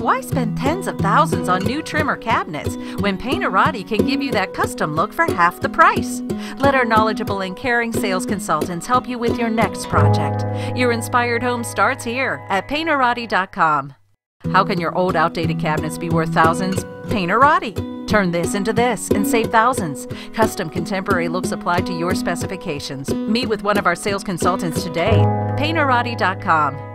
Why spend tens of thousands on new trim or cabinets when Painterati can give you that custom look for half the price? Let our knowledgeable and caring sales consultants help you with your next project. Your inspired home starts here at Painterati.com. How can your old outdated cabinets be worth thousands? Painterati. Turn this into this and save thousands. Custom contemporary looks applied to your specifications. Meet with one of our sales consultants today. Painterati.com.